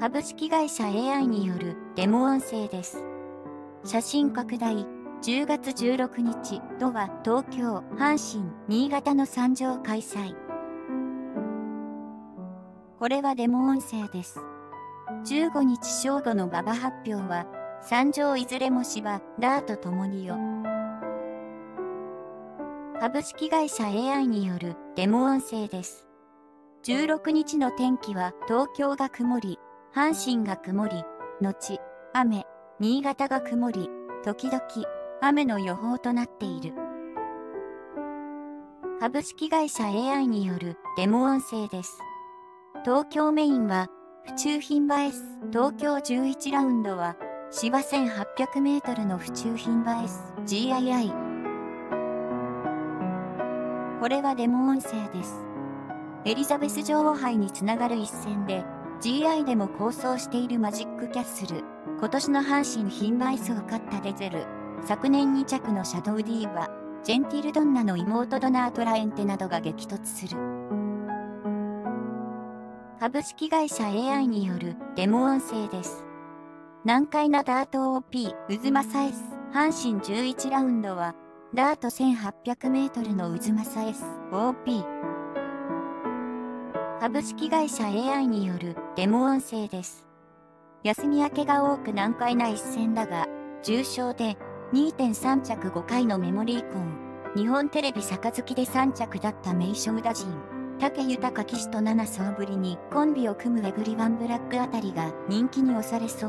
株式会社 AI によるデモ音声です。写真拡大。10月16日、都は東京、阪神、新潟の参上開催。これはデモ音声です。15日正午の馬場発表は、参上いずれも芝、ダートともによ。株式会社 AI によるデモ音声です。16日の天気は東京が曇り、阪神が曇り、後、雨、新潟が曇り、時々、雨の予報となっている。株式会社 AI によるデモ音声です。東京メインは、府中牝馬 S、東京11ラウンドは、芝1800メートルの府中牝馬 S、GII。これはデモ音声です。エリザベス女王杯につながる一戦で、GI でも構想しているマジックキャッスル、今年の阪神牝馬 Sを勝ったデゼル、昨年2着のシャドウディーバ、ジェンティルドンナの妹ドナートラエンテなどが激突する。株式会社 AI によるデモ音声です。難解なダート OP、渦政 S、阪神11ラウンドは、ダート1800メートルの渦政 S、OP。株式会社 AI によるデモ音声です。休み明けが多く難解な一戦だが、重賞で 2.3 着5回のメモリーコン、日本テレビ杯で3着だった名将宇田陣、武豊騎手と7走ぶりにコンビを組むエブリワンブラックあたりが人気に押されそう。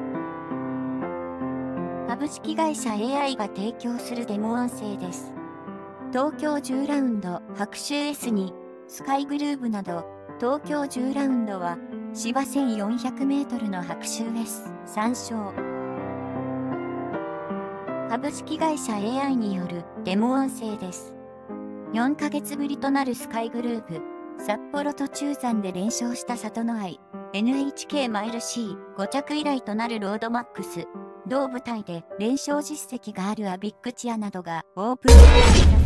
株式会社 AI が提供するデモ音声です。東京10ラウンド白州 S にスカイグルーヴなど、東京10ラウンドは芝1400メートルの白州 S3 勝。株式会社 AI によるデモ音声です。4ヶ月ぶりとなるスカイグルーヴ、札幌と中山で連勝した里の愛、NHK マイル C5 着以来となるロードマックス、同舞台で連勝実績があるアビックチアなどがオープン。